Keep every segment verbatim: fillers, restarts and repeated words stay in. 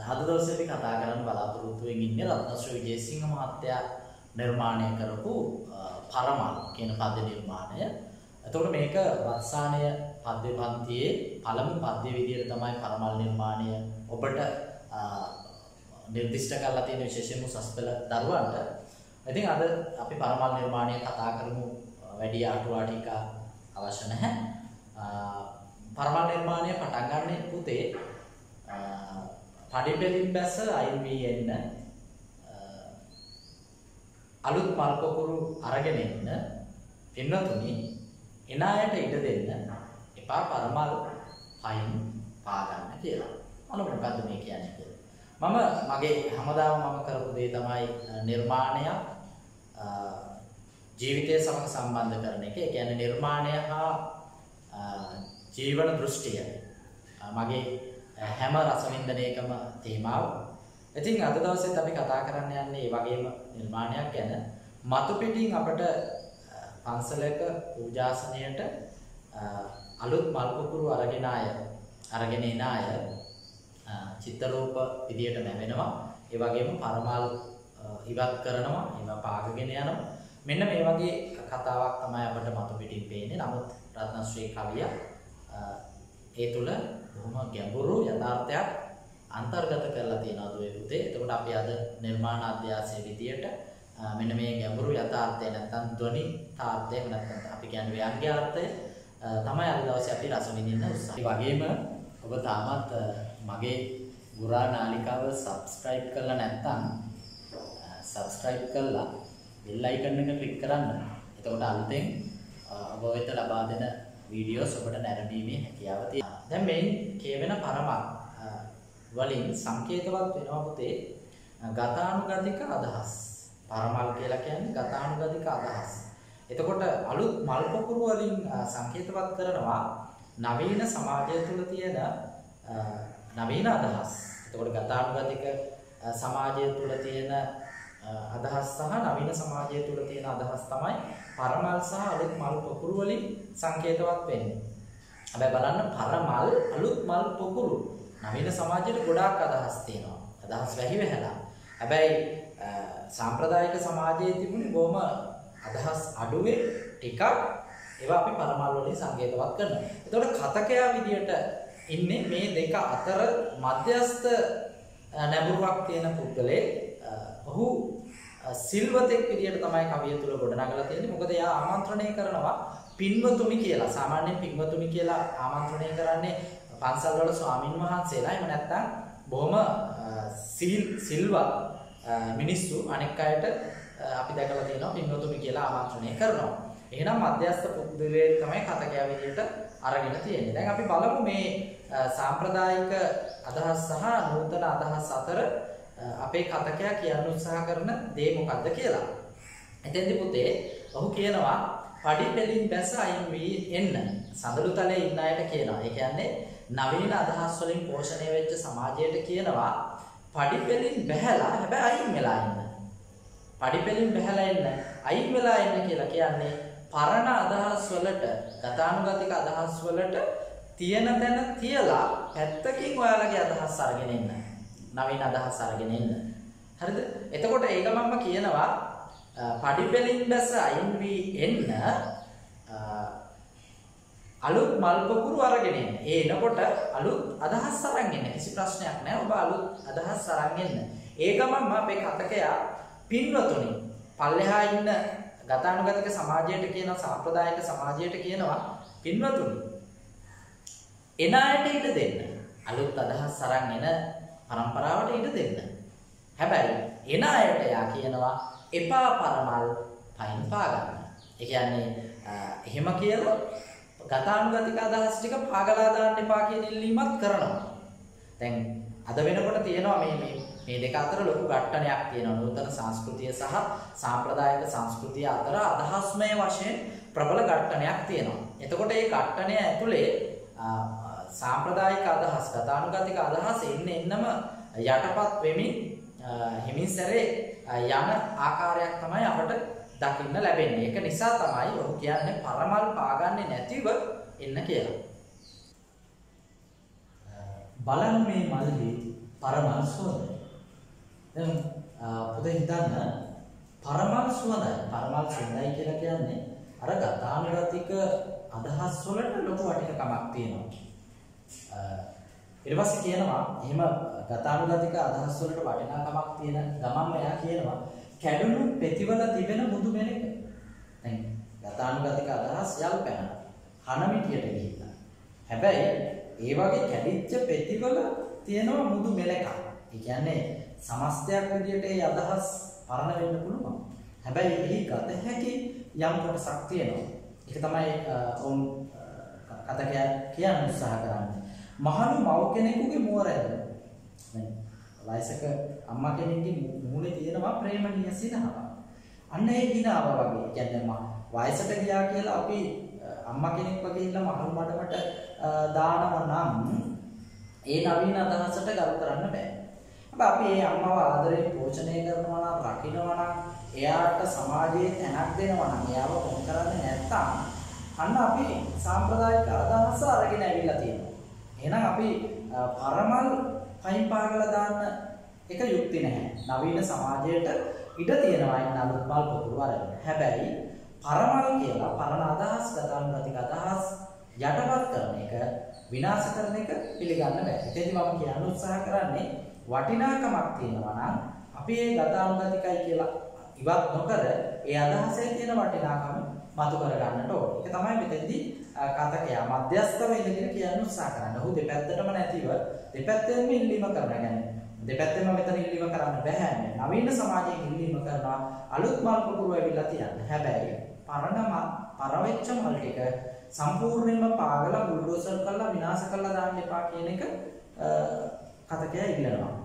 අද දවසේ අපි කතා කරන්න බලාපොරොත්තු වෙමින් ඉන්නේ රත්නශ්‍රී විජේසිංහ මහත්තයා නිර්මාණය කරපු පරමල් කියන පද්‍ය නිර්මාණය. එතකොට මේක වත්සානය පද්‍ය පන්තියේ පළමු පද්‍ය විදියට තමයි පරමල් නිර්මාණය ඔබට නිර්දිෂ්ට කරලා තියෙන විශේෂයෙන්ම උසස් පෙළ දරුවන්ට. ඉතින් අද අපි පරමල් නිර්මාණය කතා කරමු. වැඩි අටුවා ටික අවශ්‍ය නැහැ. පරමල් නිර්මාණය පටන් ගන්න පුතේ පඩිපෙලින් බැස අයින් වී එන්න අලුත් මල් පොකුරු අරගෙන එන්න පින්නතුනි එන අයට ඉඩ දෙන්න එපා පරමල් පයින් පා ගන්න කියලා. අනු මොකද්ද මේ කියන්නේ කියලා. මම මගේ හැමදාම මම කරපු දේ තමයි නිර්මාණයක් ජීවිතය සමග සම්බන්ධ කරන එක. ඒ කියන්නේ නිර්මාණය හා ජීවන දෘෂ්ටිය මගේ හැම රසවින්දනයකම තේමාව. ඉතින් අද දවසේත් අපි කතා කරන්න යන්නේ මේ වගේම නිර්මාණයක් ගැන. මතු පිටින් අපට පන්සලක පූජාසනයට අලුත් මල් පුපුරු අරගෙන අය අරගෙන එන අය චිත්‍රරූප විදියට නැවෙනවා. ඒ වගේම පරමල් ඉවත් කරනවා, ඒවා පාගගෙන යනවා. මෙන්න මේ වගේ කතාවක් තමයි අපට මතු පිටින් පේන්නේ. නමුත් රත්නශ්‍රී කවිය ඒ තුල බොහොම ගැඹුරු යථාර්ථයක් අන්තර්ගත කරලා තියෙනවා දුවේ පුතේ. එතකොට අපි අද නිර්මාණ අධ්‍යාසයේ විදියට මෙන්න මේ ගැඹුරු යථාර්ථය නැත්නම් ධ්වනි තාර්ථය නැත්නම් අපි කියන්නේ ව්‍යංග්‍යාර්ථය තමයි අද දවසේ අපි රස විඳින්න උත්සාහ. ඒ වගේම ඔබ තාමත් මගේ ගුරා නාලිකාව subscribe කරලා නැත්නම් subscribe කරලා bell icon එක click කරන්න. එතකොට අලුතෙන් ඔබ වෙත ලබා දෙන වීඩියෝස් ඔබට නැරඹීමේ හැකියාව තියෙනවා. දැන් මේ කියවෙන පරමල් වලින් සංකේතවත් වෙනවා පුතේ ගතානුගතික අදහස්. පරමල් කියලා කියන්නේ ගතානුගතික අදහස්. එතකොට අලුත් මල් පොකුරු වලින් සංකේතවත් කරනවා නවීන සමාජය තුළ තියෙන නවීන අදහස්. එතකොට ගතානුගතික සමාජය තුළ තියෙන අදහස් සහ නවීන සමාජය තුළ තියෙන අදහස් තමයි පරමල් සහ අලුත් මල් පොකුරු වලින් සංකේතවත් වෙන්නේ. හැබැයි බලන්න පරමල් අලුත් මල් පොකුරු නවීන සමාජයට ගොඩාක් අදහස් තියෙනවා. අදහස් වැහි වෙහලා. හැබැයි සාම්ප්‍රදායික සමාජයේ තිබුණේ බොහොම අදහස් අඩුවේ ටිකක් ඒවා අපි පරමල් වලින් සංකේතවත් කරනවා. එතකොට කතකයා විදියට ඉන්නේ මේ දෙක අතර මධ්‍යස්ථ නැඹුරුවක් තියෙන පුද්ගලයෙක්. ඔහු සිල්වතෙක් විදියට තමයි කවිය තුල ගොඩනගලා තියෙන්නේ. මොකද එයා ආමන්ත්‍රණය කරනවා පින්වතුනි කියලා. සාමාන්‍යයෙන් පින්වතුනි කියලා ආමන්ත්‍රණය කරන්නේ පන්සල් වල ස්වාමින් වහන්සේලා. එහෙම නැත්නම් බොහොම සිල් සිල්වත් මිනිස්සු අනෙක් අයට අපි දැකලා තියෙනවා පින්වතුනි කියලා ආමන්ත්‍රණය කරනවා. එහෙනම් මධ්‍යස්ථ පුද්ගලයෙක් තමයි කතකයා විදියට අරගෙන තියෙන්නේ. දැන් අපි බලමු මේ සාම්ප්‍රදායික අදහස් සහ නූතන අදහස් අතර අපේ කතකයා කියන්න උත්සාහ කරන දේ මොකක්ද කියලා. එතෙන්දී පුතේ ඔහු කියනවා පඩිපෙලින් බැස අයින් වී එන්න. සඳලු තලයේ ඉන්න අයට කියනවා. ඒ කියන්නේ නවීන අදහස් වලින් පෝෂණය වෙච්ච සමාජයට කියනවා පඩිපෙලින් බැහැලා හැබැයි අයින් වෙලා ඉන්න. පඩිපෙලින් බැහැලා එන්න, අයින් වෙලා එන්න කියලා කියන්නේ පරණ අදහස් වලට, ගතානුගතික අදහස් වලට තියෙන තැන තියලා පැත්තකින් ඔයාලගේ අදහස් අරගෙන එන්න. නවීන අදහස් අරගෙන එන්න. හරිද? එතකොට ඒක මම කියනවා පඩිපෙලින් බැස අයින් වී එන්න අලුත් මල් පොකුරු අරගෙන එන්න. ඒ එනකොට අලුත් අදහස් අරන් එන්න. කිසි ප්‍රශ්නයක් නැහැ. ඔබ අලුත් අදහස් අරන් එන්න. ඒක මම අපේ කතකයා පින්වතුනි පල්ලෙහා ඉන්න ගතානුගතික සමාජයට කියනවා, සාම්ප්‍රදායික සමාජයට කියනවා පින්වතුනි එන අයට ඉඩ දෙන්න. අලුත් අදහස් අරන් එන පරම්පරාවට ඉඩ දෙන්න. හැබැයි එන අයට යා කියනවා එපා පරමල් පයින් පා ගන්න. ඒ කියන්නේ එහෙම කියලා ගතානුගතික අදහස් ටික පාගලා දාන්න එපා කියන ඉල්ලීමක් කරනවා. දැන් අද වෙනකොට තියෙනවා මේ මේ මේ දෙක අතර ලොකු ගැටණයක් තියෙනවා. නූතන සංස්කෘතිය සහ සාම්ප්‍රදායික සංස්කෘතිය අතර අදහස්මය වශයෙන් ප්‍රබල ගැටණයක් තියෙනවා. එතකොට මේ ගැටණය ඇතුලේ සාම්ප්‍රදායික අදහස්, ගතානුගතික අදහස් එන්න එන්නම යටපත් වෙමින් හිමින් සැරේ යන ආකාරයක් තමයි අපට දකින්න ලැබෙන්නේ. ඒක නිසා තමයි ඔහු කියන්නේ පරමල් පාගන්නේ නැතිව එන්න කියලා. බලන්න මේ මල්ලි පරමල් සුවඳ. දැන් පුතේ හිතන්න පරමල් සුවඳ පරමල් සුවඳයි කියලා කියන්නේ අර ගතානුගතික අදහස් වලට ලොකු වටිනකමක් තියෙනවා. ඊට පස්සේ කියනවා එහෙම ගතානුගතික අදහස් වලට වටිනාකමක් තියෙන ගමන්ම එයා කියනවා කැඩුණු පෙතිවල තිබෙන මුදු මෙලක. දැන් ගතානුගතික අදහස් යල් පැන හනමිටියට ගිහිල්ලා. හැබැයි ඒ වගේ කැඩිච්ච පෙතිවල තියෙනවා මුදු මෙලක. ඒ කියන්නේ සමස්තයක් විදියට ඒ අදහස් පරණ වෙන්න පුළුවන්. හැබැයි එහි ගත හැකි යම් කොටසක් තියෙනවා. ඒක තමයි ඔවුන් කතා කියන්න උත්සාහ කරන්නේ. මහලු මව් කෙනෙකුගේ මුව රැඳෙන. දැන් වයසක අම්මා කෙනෙක්ගේ මුහුණේ තියෙනවා ප්‍රේමණීය සිනහව. අන්න ඒ හිනාව වගේ. කියන්නේ මම වයසට ගියා කියලා අපි අම්මා කෙනෙක් වගේ ඉන්න මහලු මඩමට දානවා නම් ඒ නවීන අදහසට ගරු කරන්න බෑ. අපි මේ අම්මව ආදරයෙන් පෝෂණය කරනවා නම් රකින්නවා නම් එයාට සමාජයේ තැනක් දෙනවා නම් එයාව කොම් කරන්නේ නැත්තම් අන්න අපි සාම්ප්‍රදායික අදහස අරගෙන ඇවිල්ලා තියෙනවා. එහෙනම් අපි පරමල් පයින් පාගලා දාන්න එක යුක්ති නැහැ. නවීන සමාජයට ඉඩ තියෙනවා ඉන්න අලුත් මල් පොකුරු වරගෙන. හැබැයි පරමල් කියලා පරණ අදහස් ගතානුගතික අදහස් යටපත් කරන එක විනාශ කරන එක පිළිගන්න බෑ. ඒකෙදි මම කියන්න උත්සාහ කරන්නේ වටිනාකමක් තියෙනවා නම් අපි ඒ ගතානුගතිකයි කියලා ඉවත් නොකර ඒ අදහසේ තියෙන වටිනාකම මතු කර ගන්නට ඕනේ. ඒක තමයි මෙතෙන්දී කතකයා මධ්‍යස්ථව ඉඳගෙන කියන්න උත්සාහ කරන්නේ. ඔහු දෙපැත්තටම නැතිව දෙපැත්තෙන්ම ඉල්ලීම කරනවා. يعني දෙපැත්තෙන්ම මෙතන ඉල්ලීම කරන්න බෑ. නවීන සමාජයෙන් ඉල්ලීම කරනවා අලුත් මල් පුපුරු ඇවිල්ලා තියන්න. හැබැයි පරණ පරවෙච්ච මල් ටික සම්පූර්ණයෙන්ම පාගලා බුල්ඩෝසර් කරලා විනාශ කරලා දාන්න එපා කියන එක කතකයා ඉල්ලනවා.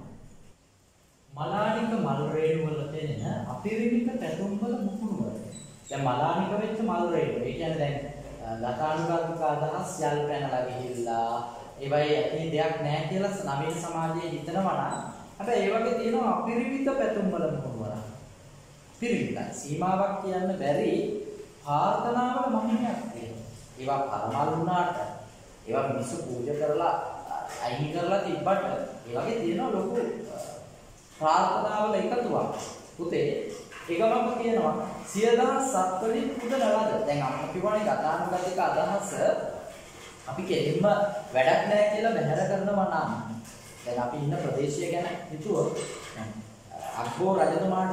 මලානික මල් රේණු වල තියෙන අපිරිමිත පැතුම් වල මුකුණු වල. දැන් මලානික වෙච්ච මල් රේණු. ඒ කියන්නේ දැන් ගතානුගතික අදහස් යල් පැනලා ගිහිල්ලා ඒවයි ඇති දෙයක් නැහැ කියලා නවීන සමාජයේ හිතනවා නම් හැබැයි ඒ වගේ තියෙනවා අපිරිමිත පැතුම් වල මුකුණු වල. පිරිමිතයි. සීමාවක් කියන්න බැරි ප්‍රාර්ථනාවල මහිමයක් තියෙනවා. ඒවා පරමල් වුණාට ඒවා මිනිස්සු පූජා කරලා අයින් කරලා තිබ්බට ඒ වගේ තියෙන ලොකු ප්‍රාර්ථනාවල එකතුවක්. පුතේ ඒකමම කියනවා සියදහස් සත්වලින් පුදන ලද. දැන් අපිට කියවනේ ගතානුගතික අදහස අපි කෙලින්ම වැඩක් නැහැ කියලා බැහැර කරනවා නම් දැන් අපි ඉන්න ප්‍රදේශය ගැන හිතුවොත් අග්බෝ රජතුමාට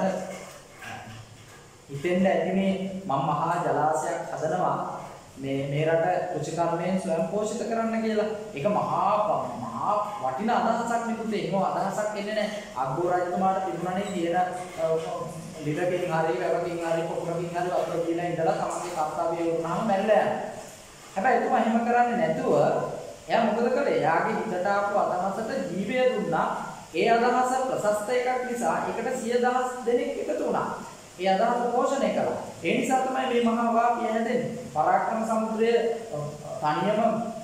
හිතෙන්ද ඇති මේ මම මහා ජලාශයක් හදනවා මේ මේ රට කුචකර්මයෙන් ස්වයං පෝෂිත කරන්න කියලා. ඒක මහා මහා වටිනා අදහසක් නෙකුතේ. ඒක අදහසක් එන්නේ නැහැ. අග්බෝ රජතුමාට තිබුණානේ තියෙන ලිරකින් හරි වැවකින් හරි පොකුරකින් හරි වතුර දීලා ඉඳලා තමන්ගේ කර්තව්‍ය වුණාම මැරිලා යනවා. හැබැයි එතුමා එහෙම කරන්නේ නැතුව එයා මොකද කළේ? එයාගේ හිතට ආපු අදහසට ජීවය දුන්නා. ඒ අදහස ප්‍රශස්ත එකක් නිසා ඒකට සිය දහස් දෙනෙක් එකතු වුණා. ඒ අදහස පෝෂණය කළා. ඒ නිසා තමයි මේ මහා වාක්‍යය හැදෙන්නේ. පරාක්‍රම සමුද්‍රය තනියම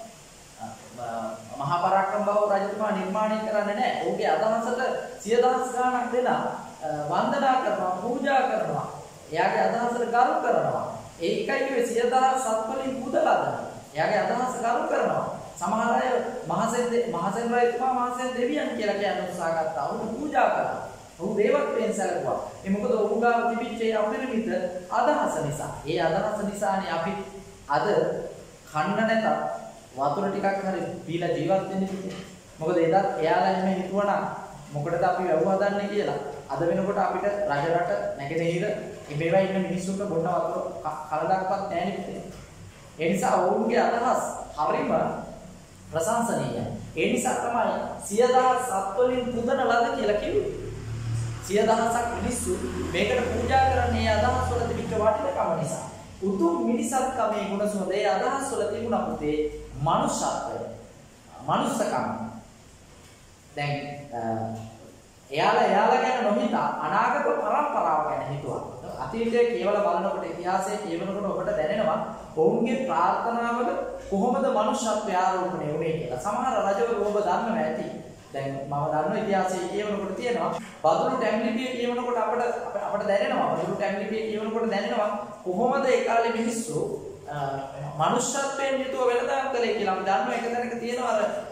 මහා පරාක්‍රම බව රජතුමා නිර්මාණය කරන්නේ නැහැ. ඔහුගේ අදහසට සිය දහස් ගණනක් දෙනා වන්දනා කරනවා, පූජා කරනවා. එයාගේ අදහසට ගරු කරනවා. ඒකයි කිව්වේ සිය දහස් සත්වලින් පුදලා දානවා. එයාගේ අදහස ගරු කරනවා. සමහර අය මහසෙන් මහසෙන් රජතුමා මහසෙන් දෙවියන් කියලා කියන උත්සාහ ගත්තා. ඔහු පූජා කළා. ඔහු දේවත්වයෙන් සැලකුවා. ඒ මොකද ඔහු ගාව තිබිච්ච ඒ අපරිමිත අදහස නිසා. ඒ අදහස නිසානේ අපි අද කන්න නැත වතුර ටිකක් හරි පීලා ජීවත් වෙන්නේ. මොකද එදත් එයාලා එහෙම හිතුවනම් මොකටද අපි වැව් හදන්නේ කියලා. අද වෙනකොට අපිට රජ රට නැගෙනහිර මේවා ඉන්න මිනිස්සුන්ට බොන්න වතුර කලදක්වත් නැහැ නේ. ඒ නිසා ඔවුන්ගේ අදහස් හරිම ප්‍රශංසනීයයි. ඒ නිසා තමයි සිය දහස් සත්වලින් පුදන ලද කියලා කිව්වේ. සිය දහසක් මිනිස්සු මේකට පූජා කරන්නේ අදහස් වල තිබිච්ච වටිනාකම නිසා. උතුම් මිනිසත්කමේ ගුණ සුවඳ ඒ අදහස් වල තිබුණා පුතේ මනුෂ්‍යත්වය. මනුස්සකම. දැන් එයාලා එයාලා ගැන නොහිතා අනාගත පරම්පරාව ගැන හිතුවා. අතීතයේ කියවලා බලනකොට ඉතිහාසයේ කියවනකොට ඔබට දැනෙනවා ඔවුන්ගේ ප්‍රාර්ථනාවල කොහොමද මනුෂ්‍යත්වය ආරෝපණය වුනේ කියලා. සමහර රජවරු ඔබ දන්නවා ඇති. දැන් මම දන්නවා ඉතිහාසයේ කියවනකොට තියෙනවා බදුරු ටැම්ලිපිය කියවනකොට අපිට අපිට දැනෙනවා බදුරු ටැම්ලිපිය කියවනකොට දැනෙනවා කොහොමද ඒ කාලේ මිනිස්සු මනුෂ්‍යත්වයෙන් යුතුව වෙළඳාම් කළේ කියලා. අපි දන්නවා එක තැනක තියෙනවා අර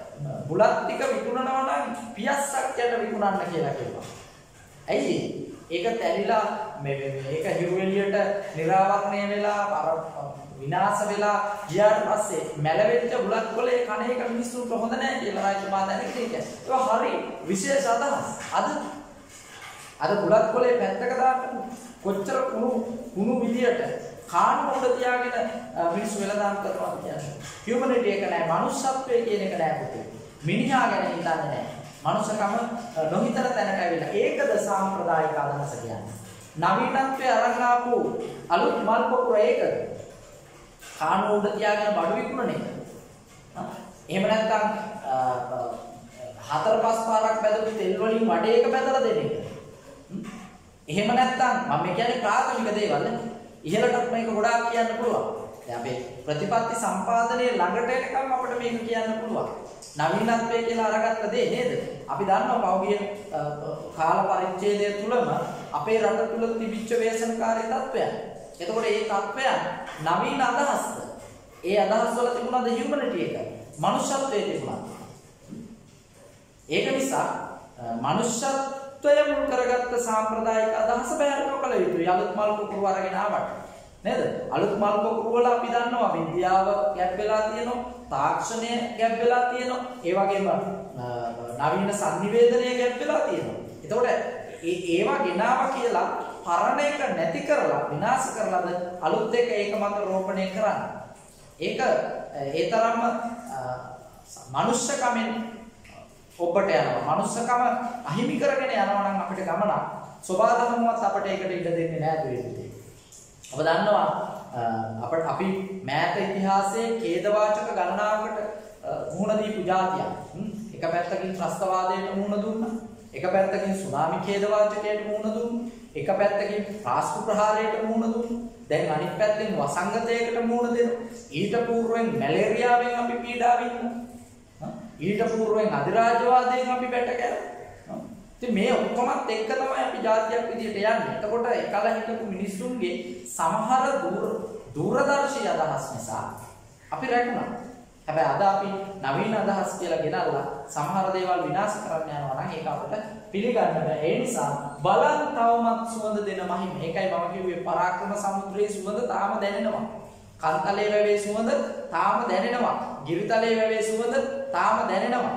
බුලත් ටික විකුණනවා නම් පියස්සක් යට විකුණන්න කියලා කියනවා. ඇයි ඒක තැලිලා මේ මේක හිරු එළියට නිරාවරණය වෙලා අර විනාශ වෙලා ගියාට පස්සේ මැලවෙච්ච බුලත් කොලේ කණ එක මිනිස්සුන්ට හොඳ නැහැ කියලා රජතුමා දැනගෙන ඉන්නේ. ඒක හරි විශේෂ අදහස්. අද අද බුලත් කොලේ පැත්තක දාන්න කොච්චර කුණු කුණු විදියට කාණ්ඩ උඩ තියාගෙන මිනිස්සු වෙලදාම් කරනවා කියන්නේ. හියුමැනිටි එක නෑ, මනුස්සත්වය කියන එක නෑ පුතේ. මිනිහා ගැන හිතන්නේ නෑ. මනුස්සකම නොහිතන තැනට ඇවිල්ලා. ඒකද සාම්ප්‍රදායික අදහස කියන්නේ. නවීනත්වයේ අරන් ආපු අලුත් මල් පොකුර ඒකද? කාණ්ඩ උඩ තියාගෙන බඩු විකුණන එක. එහෙම නැත්නම් හතර පහ පාරක් බැදපු තෙල් වලින් වඩේක බැදලා දෙන එක. එහෙම නැත්නම් මම කියන්නේ ප්‍රාථමික දේවල් නේ. ඉහළටත් මේක ගොඩාක් කියන්න පුළුවන්. දැන් අපේ ප්‍රතිපත්ති සම්පාදනයේ ළඟට එනකම් අපිට මේක කියන්න පුළුවන්. නවීනත්වය කියලා අරගත්ත දේ නේද? අපි දන්නවා පෞද්ගලිය කාල පරිච්ඡේදය තුලම අපේ රට තුල තිබිච්ච ව්‍යසනකාරී තත්ත්වයන්. එතකොට මේ තත්ත්වයන් නවීන අදහස්ද? ඒ අදහස් වල තිබුණාද හියුමැනිටි එක? මනුෂ්‍යත්වයේ තිබුණා. ඒක නිසා මනුෂ්‍යත්වය මුල් කරගත්ත සාම්ප්‍රදායික අදහස බැහැර නොකළ යුතුයි. අලුත් මල් පොකුරු අරගෙන ආවට නේද? අලුත් මල් පොකුරු වල අපි දන්නවා විද්‍යාව ගැප් වෙලා තියෙනවා, තාක්ෂණය ගැප් වෙලා තියෙනවා, ඒ වගේම නවීන සංනිවේදනය ගැප් වෙලා තියෙනවා. එතකොට ඒ ඒවා ගෙනාවා කියලා පරණ එක නැති කරලා විනාශ කරලාද අලුත් එක ඒක මත රෝපණය කරන්නේ. ඒක ඒ තරම්ම මනුෂ්‍යකමෙන් ඔබට යනවා. මනුස්සකම අහිමි කරගෙන යනවා නම් අපිට ගමන සබාධමවත් අපිට ඒකට ඉඩ දෙන්නේ නැහැ දුවේ. ඔබ දන්නවා අපිට අපි මෑත ඉතිහාසයේ ඛේදවාචක ගණනාවකට මුහුණ දීපු જાතියක්. එක පැත්තකින් ත්‍රස්තවාදයට මුහුණ දුන්නා. එක පැත්තකින් සුනාමි ඛේදවාචකයට මුහුණ දුන්නා. එක පැත්තකින් රාෂ්ට්‍ර ප්‍රහාරයට මුහුණ දුන්නා. දැන් අනිත් පැත්තෙන් වසංගතයකට මුහුණ දෙනවා. ඊට పూర్වෙන් මැලේරියාවෙන් අපි පීඩා විඳිනවා. ඊට పూర్වෙන් අධිරාජ්‍යවාදයෙන් අපි බැට කැරෙනවා. ඉතින් මේ ඔක්කොමත් එක්ක තමයි අපි ජාතියක් විදියට යන්නේ. එතකොට එකල හිටපු මිනිස්සුන්ගේ සමහර දුර දූරදර්ශී අදහස් නිසා අපි රැකුණා. හැබැයි අද අපි නවීන අදහස් කියලා ගෙනල්ලා සමහර දේවල් විනාශ කරන්න යනවා නම් ඒක අපිට පිළිගන්න බෑ. ඒ නිසා බලන් තවමත් සුවඳ දෙන මහිම. ඒකයි මම කිව්වේ පරාක්‍රම සමුද්‍රයේ සුවඳ තාම දැනෙනවා. කන්තලේ වැවේ සුවඳ තාම දැනෙනවා. ගිරිතලේ වැවේ සුවඳ තාම දැනෙනවා.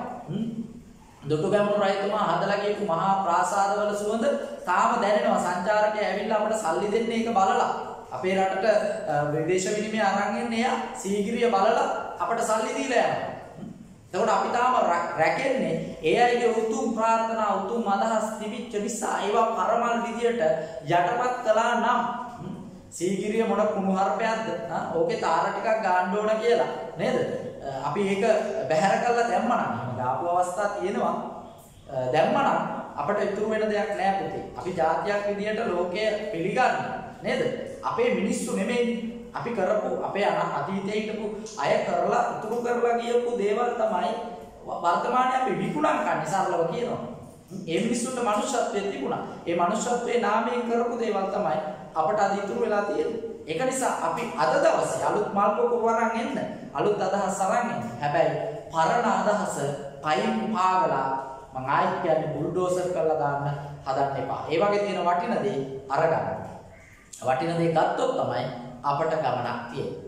දොටුගැමුණු රජතුමා හදලා ගියපු මහා ප්‍රාසාදවල සුවඳ තාම දැනෙනවා. සංචාරකයා ඇවිල්ලා අපිට සල්ලි දෙන්නේ ඒක බලලා. අපේ රටට විදේශ විනිමය අරන් එන්නේ එයා සීගිරිය බලලා අපිට සල්ලි දීලා යනවා. එතකොට අපි තාම රැකෙන්නේ ඒ අයගේ උතුම් ප්‍රාර්ථනා උතුම් අදහස් තිබිච්ච නිසා ඒවා පරමල් විදියට යටපත් කළා නම් සීගිරිය මොන කුණුහරුපයක්ද? ඕකේ තාර ටිකක් ගන්න ඕන කියලා නේද? අපි ඒක බැහැර කළා දැම්මනම් එහෙම දාපු අවස්ථා තියෙනවා. දැම්මනම් අපිට ඉතුරු වෙන දෙයක් නෑ පුතේ. අපි ජාතියක් විදියට ලෝකය පිළිගන්න නේද? අපේ මිනිස්සු නෙමෙයි අපි කරපු අපේ අතීතයේ හිටපු අය කරලා ඉතුරු කරලා ගියපු දේවල් තමයි වර්තමානයේ අපි විකුණන් කන්නේ සරලව කියනවා. ඒ මිනිස්සුන්ට මනුෂ්‍යත්වයේ තිබුණා. ඒ මනුෂ්‍යත්වයේ නාමයෙන් කරපු දේවල් තමයි අපට අද ඉතුරු වෙලා තියෙන්නේ. ඒක නිසා අපි අද දවසේ අලුත් මල් පොකුරු වරන් එන්න, අලුත් අදහස් අරන් එන්න. හැබැයි පරණ අදහස පයින් පාගලා මං ආයෙත් කියන්නේ බුල්ඩෝසර් කරලා දාන්න හදන්න එපා. ඒ වගේ තියෙන වටින දේ අරගන්න. වටින දේ ගත්තොත් තමයි අපට ගමනක් තියෙන්නේ.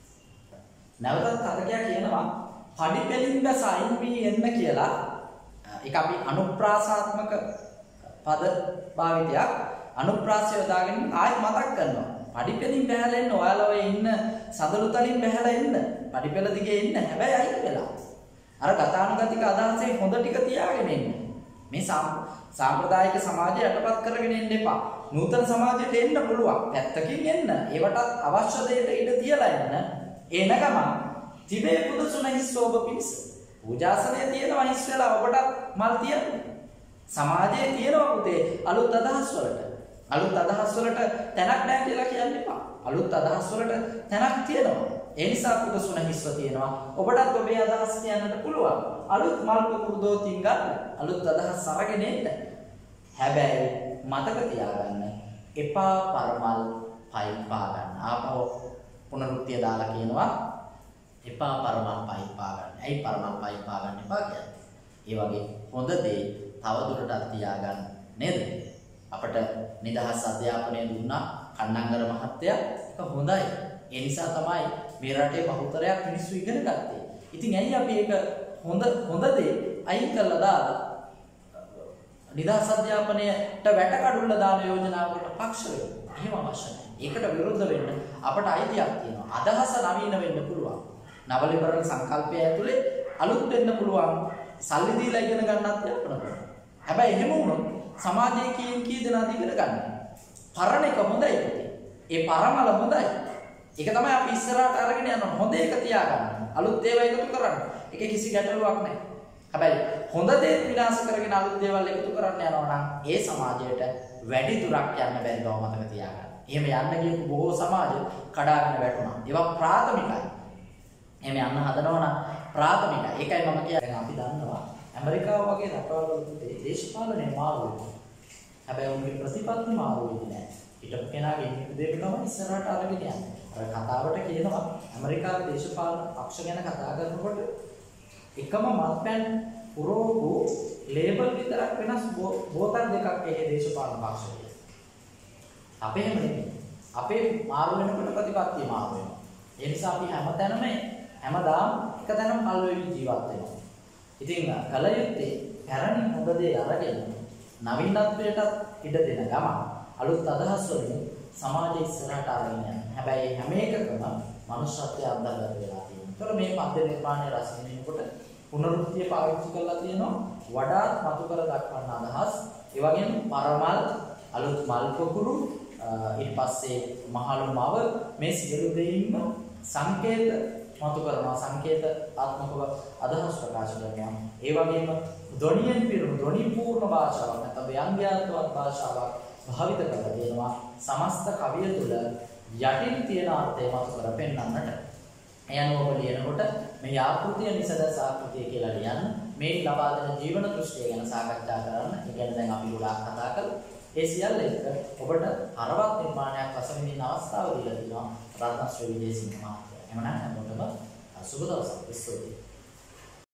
නැවතත් කතකයා කියනවා පඩිපෙලින් බැස අයින් වී එන්න කියලා. ඒක අපි අනුප්‍රාසාත්මක පද භාවිතයක් අනුප්‍රාසය දාගෙන ආයෙත් මතක් කරනවා. පඩිපෙලින් බැහැලා එන්න ඔයාලව ඉන්න සඳලු තලින් බැහැලා එන්න. පඩිපෙළ දිගේ එන්න හැබැයි අයින් වෙලා. අර ගතානුගතික අදහසේ හොඳ ටික තියාගෙන එන්න. මේ සාම්ප්‍රදායික සමාජය යටපත් කරගෙන එන්න එපා. නූතන සමාජයට එන්න පුළුවන්. පැත්තකින් එන්න. ඒවටත් අවශ්‍ය දෙයට ඉඩ තියලා එන්න. එන ගමන් තිබේ පුදුසුන හිස්සෝබ පිණිස. පූජාසනයේ තියෙනවා හිස් වෙලා ඔබට මල් තියන්න. සමාජයේ තියෙනවා පුතේ අලුත් අදහස් වලට. අලුත් අදහස් වලට තැනක් නැහැ කියලා කියන්න එපා. අලුත් අදහස් වලට තැනක් තියෙනවා. ඒ නිසා පුදුසුන හිස්ව තියෙනවා. ඔබටත් ඔබේ අදහස් කියන්නට පුළුවන්. අලුත් මල් පොකුරු දෝතින් ගන්න. අලුත් අදහස් අරගෙන එන්න. හැබැයි මතක තියාගන්න එපා පරමල් පයින් පා ගන්න. ආපහු පුනරුක්තිය දාලා කියනවා එපා පරමල් පයිපා ගන්න. ඇයි පරමල් පයිපා ගන්න එපා කියන්නේ? ඒ වගේ හොඳ දේ තව දුරටත් තියාගන්න නේද? අපට නිදහස් අධ්‍යාපනය දුන්නා කන්නංගර මහත්තයා. ඒක හොඳයි. ඒ නිසා තමයි මේ රටේ බහුතරයක් මිනිස්සු ඉගෙන ගත්තේ. ඉතින් ඇයි අපි ඒක හොඳ හොඳ දේ අයින් කළා දාලා නිදහස් අධ්‍යාපනයට වැට කඩුල්ල දාන යෝජනාවකට පක්ෂ වෙනවා? එහෙම අවශ්‍ය නැහැ. ඒකට විරුද්ධ වෙන්න අපට අයිතියක් තියෙනවා. අදහස නවීන වෙන්න පුළුවන්. නව ලිබරල් සංකල්පය ඇතුලේ අලුත් වෙන්න පුළුවන්. සල්ලි දීලා ඉගෙන ගන්නත් යන්න. හැබැයි එහෙම වුණොත් සමාජයේ කීයෙන් කී දෙනාද ඉගෙන ගන්න? පරණ එක හොඳයි පුතේ. ඒ පරමල හොඳයි. ඒක තමයි අපි ඉස්සරහට අරගෙන යනවා. හොඳ එක තියාගන්න. අලුත් දේවල් එකතු කරන්න. ඒකේ කිසි ගැටලුවක් නැහැ. හැබැයි හොඳ දේ විනාශ කරගෙන අලුත් දේවල් එකතු කරන්න යනවා නම් ඒ සමාජයට වැඩි දුරක් යන්න බැරි බව මතක තියාගන්න. එහෙම යන්න ගියපු බොහෝ සමාජ කඩාගෙන වැටුණා. ඒවා ප්‍රාථමිකයි. එහෙම යන්න හදනවා නම් ප්‍රාථමිකයි. ඒකයි මම කියන්නේ අපි දන්නවා ඇමරිකාව වගේ රටවල් වල දේශපාලනය මාරු වෙනවා. හැබැයි උන්ගේ ප්‍රතිපත්ති මාරු වෙන්නේ නැහැ. හිටපු කෙනාගේ ඉන්දියාවේ තමයි ඉස්සරහට අරගෙන යන්නේ. අර කතාවට කියනවා ඇමරිකාවේ දේශපාලන පක්ෂ ගැන කතා කරනකොට එකම මත්පැන් පුරවපු ලේබල් විතරක් වෙනස් බෝතල් දෙකක් ඒ දේශපාලන පක්ෂවල. අපේ හැම නෙමෙයි. අපේ මාරු වෙනකොට ප්‍රතිපත්තිය මාරු වෙනවා. ඒ නිසා අපි හැමතැනම හැමදාම එක තැනම කල් වෙවි ජීවත් වෙනවා. ඉතින් කල යුත්තේ පැරණි හොඳ දේ අරගෙන නවීනත්වයට ඉඩ දෙන ගම අලුත් අදහස් වලින් සමාජය ඉස්සරහට අරගෙන යනවා. හැබැයි හැම එකකම මනුෂ්‍යත්වය අන්තර්ගත වෙලා තියෙනවා. ඒතර මේ පද්‍ය නිර්මාණය රස විඳිනකොට පුනරුක්තිය පාවිච්චි කරලා තියෙනවා වඩාත් මතු කර දක්වන්න අදහස්. ඒ වගේම පරමල් අලුත් මල් පොකුරු ඊට පස්සේ මහලු මව මේ සියලු දෙයින්ම සංකේත මතු කරනවා සංකේතාත්මකව අදහස් ප්‍රකාශ කරනවා. ඒ වගේම ධ්වනියෙන් පිරුණු ධ්වනි පූර්ණ භාෂාවක් නැත්නම් ව්‍යංග්‍යාත්මක භාෂාවක් භාවිත කරලා දෙනවා සමස්ත කවිය තුළ යටින් තියෙන අර්ථය මතු කර පෙන්වන්නට. එයන්ව ඔබ ලියනකොට මේ ආකෘතිය නිසදස ආකෘතිය කියලා ලියන්න. මේ ලබා දෙන ජීවන දෘෂ්ටිය ගැන සාකච්ඡා කරන්න. ඒ කියන්නේ දැන් අපි ගොඩාක් කතා කළා. ඒ සියල්ල එක ඔබට හරවත් නිර්මාණයක් රස විඳින අවස්ථාව දීලා තියෙනවා රත්නශ්‍රී විජේසිංහ මහත්මයා. එමනම් හැමෝටම සුබ දවසක්. ස්තුතියි.